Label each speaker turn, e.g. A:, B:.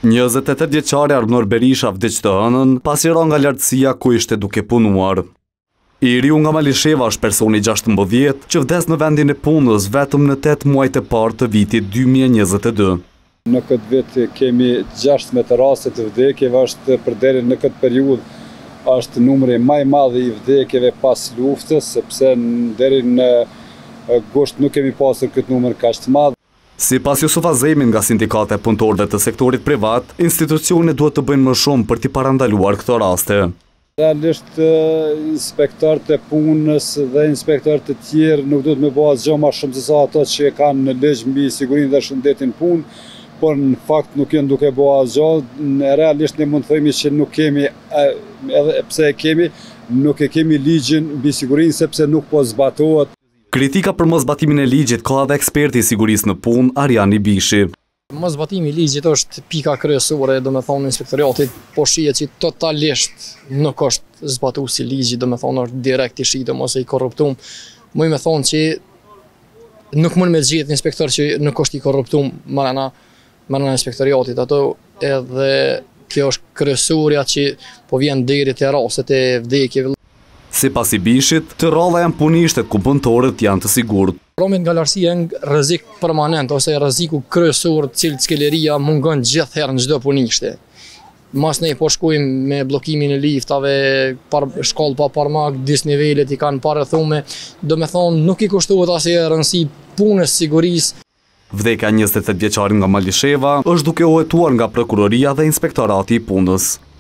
A: 28 vjeçari Arnor Berisha vdiq të hënën pasi ra nga lartësia ku ishte duke punuar. I riu nga Malisheva është personi 16 që vdes në vendin e punës vetëm në 8 muajt e parë të vitit 2022.
B: Në këtë vit kemi 16 raste të vdekjeve, është përderi në këtë periudhë është numri më i madh i vdekjeve pas luftës, sepse deri në gusht nuk kemi pasur këtë numër kaq të madh.
A: Sipas Jusuf Azemin nga sindikata e punëtorëve të sektorit privat, institucionet duhet të bëjnë më shumë për t'i parandaluar këto raste.
B: Realisht inspektorët e punës dhe inspektorët e tjerë nuk duhet me bëha asgjë më shumë se sa ato që kanë në ligj mbi sigurinë dhe shëndetin punë, por në fakt nuk janë duke bëha asgjë. Realisht ne mund të themi që nuk kemi, edhe pse e kemi, nuk e kemi ligjin mbi sigurinë sepse nuk po zbatohet.
A: Kritika për mosbatimin e ligjit ka edhe eksperti i sigurisë në punë Arjani Bishi.
C: Mosbatimi i ligjit është pika kryesore, domethënë inspektoriatit po shihet që totalisht nuk është zbatuesi i ligjit, domethënë është direkt i shitur ose i korruptuar. Muj me thonë që nuk mund me gjetë inspektor që nuk është i korruptuar marrëna inspektoriatit ato, edhe kjo është kryesorja që po vjen deri te rastet e vdekjeve.
A: Sipas i Bishit, të rralla janë punishtet ku punëtorët janë të sigurt.
C: Pronët nga lartësia janë rrezik permanent ose rreziku kryesor të cilët skeleria mungon gjithherë në çdo punishte. Mas ne po shkojmë me bllokimin e liftave, shkallë pa parmak, disnivelet i kanë parëthume, domethënë nuk i kushtohet asnjë rëndësi punës sigurisë.
A: Vdekja 28 vjeçarit nga Malisheva është duke u hetuar nga prokuroria dhe inspektorati i punës.